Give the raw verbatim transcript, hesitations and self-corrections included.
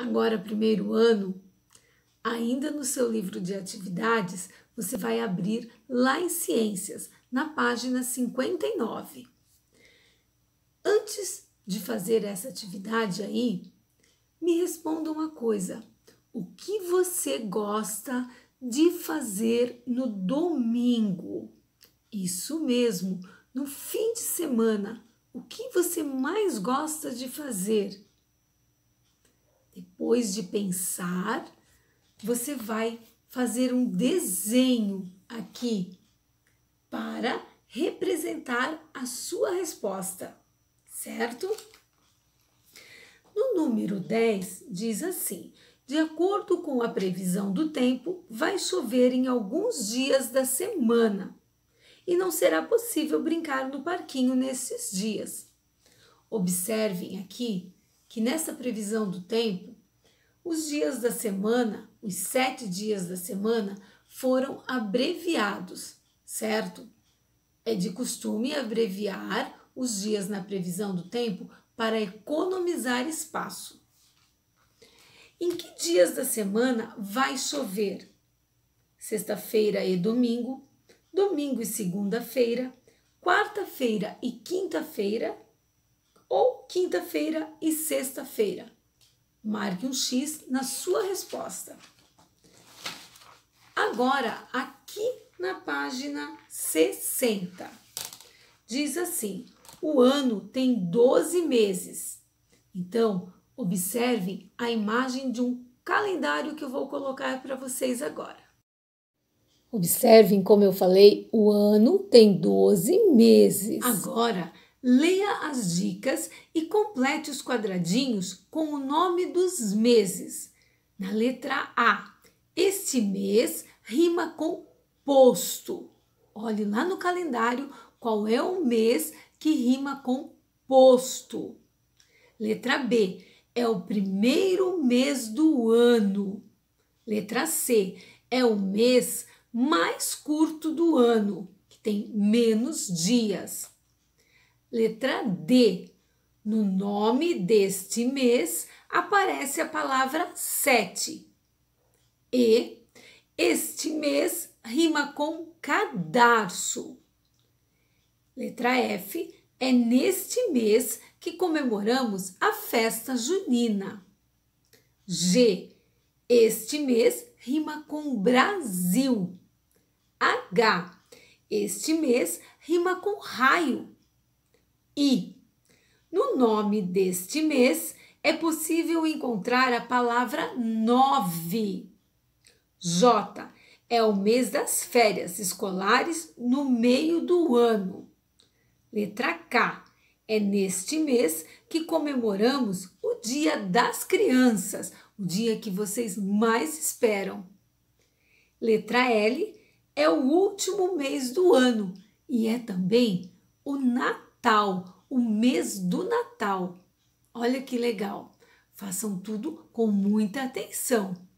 Agora, primeiro ano, ainda no seu livro de atividades, você vai abrir lá em Ciências, na página cinquenta e nove. Antes de fazer essa atividade aí, me responda uma coisa. O que você gosta de fazer no domingo? Isso mesmo, no fim de semana. O que você mais gosta de fazer? Depois de pensar, você vai fazer um desenho aqui para representar a sua resposta, certo? No número dez, diz assim: de acordo com a previsão do tempo, vai chover em alguns dias da semana e não será possível brincar no parquinho nesses dias. Observem aqui que nessa previsão do tempo, os dias da semana, os sete dias da semana, foram abreviados, certo? É de costume abreviar os dias na previsão do tempo para economizar espaço. Em que dias da semana vai chover? Sexta-feira e domingo, domingo e segunda-feira, quarta-feira e quinta-feira ou quinta-feira e sexta-feira. Marque um X na sua resposta. Agora, aqui na página sessenta, diz assim: o ano tem doze meses. Então, observem a imagem de um calendário que eu vou colocar para vocês agora. Observem como eu falei, o ano tem doze meses. Agora, leia as dicas e complete os quadradinhos com o nome dos meses. Na letra A, este mês rima com posto. Olhe lá no calendário qual é o mês que rima com posto. Letra B, é o primeiro mês do ano. Letra C, é o mês mais curto do ano, que tem menos dias. Letra D, no nome deste mês aparece a palavra sete. E este mês rima com cadarço. Letra F, é neste mês que comemoramos a festa junina. G, este mês rima com Brasil. H, este mês rima com raio. I, no nome deste mês é possível encontrar a palavra nove. J, é o mês das férias escolares no meio do ano. Letra K, é neste mês que comemoramos o Dia das Crianças, o dia que vocês mais esperam. Letra L, é o último mês do ano e é também o Natal, o mês do Natal. Olha que legal! Façam tudo com muita atenção.